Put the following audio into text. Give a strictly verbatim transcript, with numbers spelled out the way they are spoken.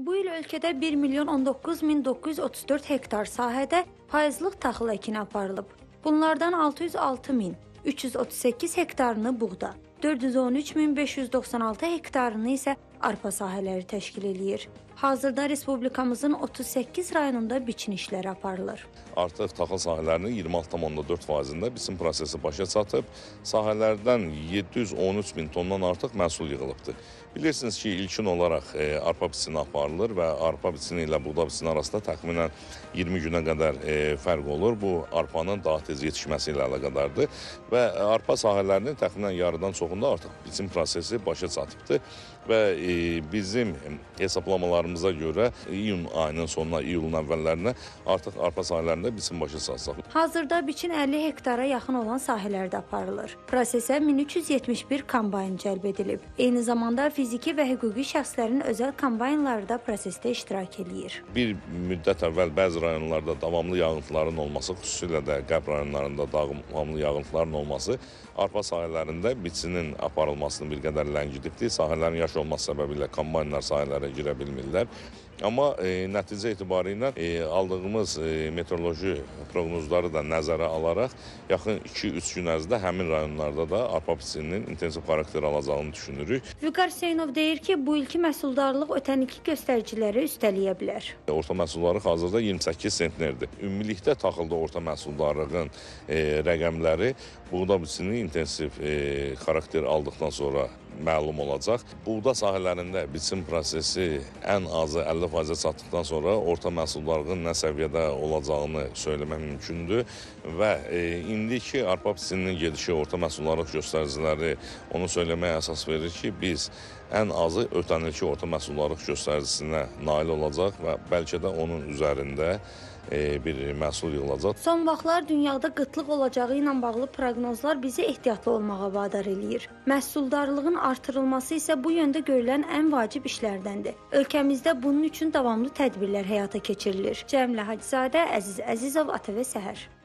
Bu il ölkədə bir milyon on doqquz min doqquz yüz otuz dörd hektar sahədə payızlıq taxıl əkini aparılıb. Bunlardan altı yüz altı min üç yüz otuz səkkiz hektarını buğda, dörd yüz on üç min beş yüz doxsan altı hektarını isə arpa sahələri təşkil eləyir. Hazırda Respublikamızın otuz səkkiz rayonunda biçin işləri aparılır. Artıq taxıl sahələrinin iyirmi altı nöqtə dörd faizində biçin prosesi başa çatıb, sahələrdən yeddi yüz on üç min tondan artıq məhsul yığılıbdır. Bilirsiniz ki, ilkin olaraq e, arpa biçini aparılır və arpa biçini ilə buğda biçini arasında təxminən iyirmi günə qədər e, fərq olur. Bu, arpanın daha tez yetişməsi ilə əlaqədardır və arpa sahələrinin təxminən yarıdan çoxunda artıq biçin prosesi başa çatıbdır və e, bizim hesablamalarımıza görə iyun ayının sonuna, iyulun əvvəllərinə artıq arpa sahələrində biçin başa çatsaq. Hazırda biçin əlli hektara yaxın olan sahələrdə aparılır. Prosesə min üç yüz yetmiş bir kombayn cəlb edilib. Eyni zamanda fiziki və hüquqi şəxslərin özəl kombaynları da prosesdə iştirak edir. Bir müddət əvvəl bəzi rayonlarda davamlı yağıntıların olması, xüsusilə də Qərb rayonlarında davamlı yağıntıların olması arpa sahələrində biçinin aparılmasını bir qədər ləngidibdir. Sahələrin yaş olması səbəbilə kombaynlar sahələrə girə bilmirlər. Amma e, nəticə etibarilə e, aldığımız e, meteoroloji proqnozları da nəzərə alaraq yaxın iki üç gün ərzində həmin rayonlarda da arpa biçininin intensiv xarakter alacağını düşünürük. Vüqar Hüseynov deyir ki, bu ilki məhsuldarlıq ötən ilki göstəriciləri üstələyə bilər. Orta məhsuldarlıq hazırda iyirmi səkkiz sentnerdir. Ümumilikdə taxılda orta məhsuldarlığın e, rəqəmləri buğda biçini intensiv e, xarakter aldıqdan sonra məlum olacaq. Buğda sahələrində biçin prosesi ən azı əlli faizə çatdıqdan sonra orta məhsuldarlığın nə səviyyədə olacağını söyləmək mümkündür və e, indiki arpa biçininin gedişi, orta məhsuldarlıq göstəriciləri onu söyləməyə əsas verir ki, biz ən azı ötən ilki orta məhsuldarlıq göstəricisine nail olacaq və bəlkə də onun üzərində bir məhsul yığılacaq. Son vaxtlar dünyada qıtlıq olacağı ilə bağlı proqnozlar bizi ehtiyatlı olmağa vadar eləyir. Məhsuldarlığın artırılması isə bu yöndə görülən ən vacib işlərdəndir. Ölkəmizdə bunun üçün davamlı tədbirlər həyata keçirilir. Cəmilə Hacızadə, Əziz Əzizov, A T V Səhər.